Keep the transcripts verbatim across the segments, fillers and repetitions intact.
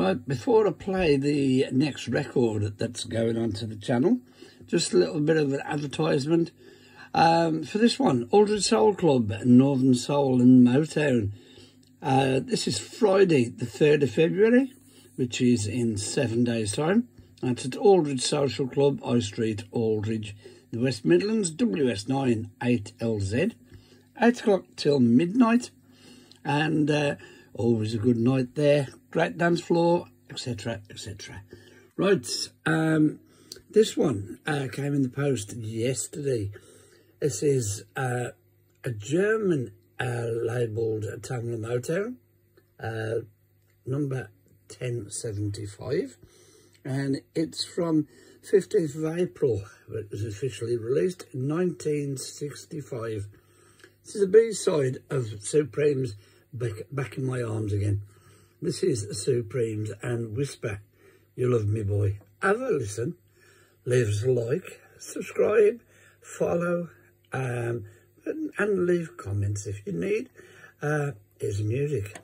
Right, before I play the next record that's going on to the channel, just a little bit of an advertisement. Um, for this one, Aldridge Soul Club, Northern Soul and Motown. Uh, this is Friday the third of February, which is in seven days' time. That's at Aldridge Social Club, High Street, Aldridge, the West Midlands, W S nine eight L Z. eight o'clock till midnight. And uh, always a good night there. Great dance floor, et cetera, et cetera. Right, um, this one uh, came in the post yesterday. This is uh, a German uh, labelled Tamla Motown, uh, number ten seventy-five, and it's from fifteenth of April. It was officially released in nineteen sixty-five. This is a B-side of Supreme's Back, Back in My Arms Again. This is Supremes and Whisper, You Love Me Boy. Have a listen, leave us a like, subscribe, follow, um, and, and leave comments if you need. Uh, here's the music.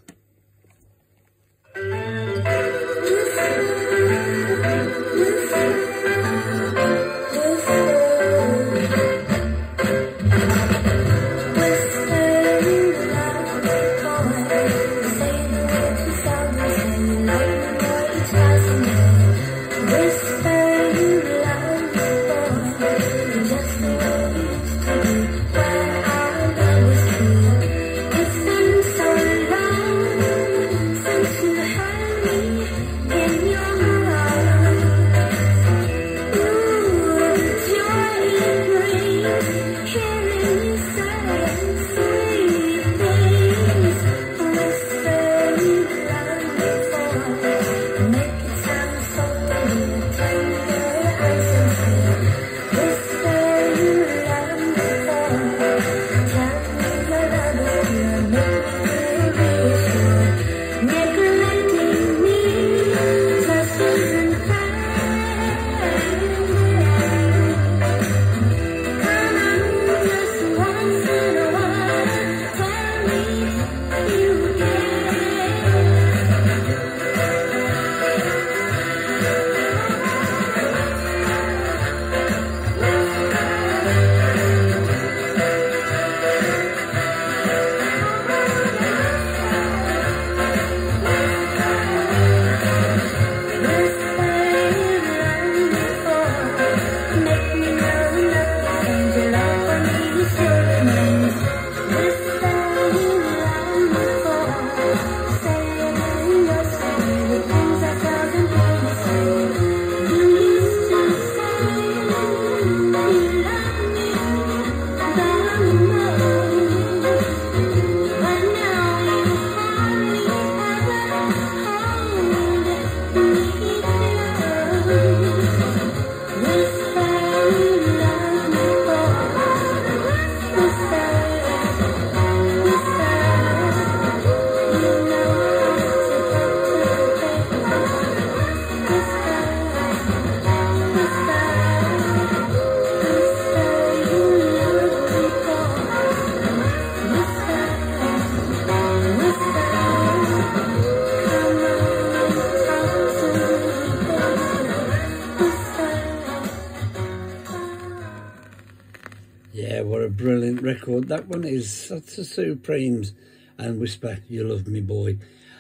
Yeah, what a brilliant record. That one is. That's the Supremes and Whisper, You Love Me Boy.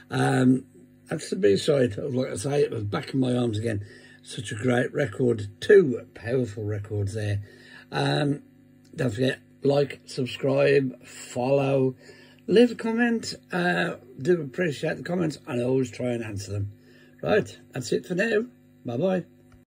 Um, that's the B-side of, like I say, it was Back in My Arms Again. Such a great record. Two powerful records there. Um, don't forget, like, subscribe, follow, leave a comment. Uh, do appreciate the comments, and I always try and answer them. Right, that's it for now. Bye-bye.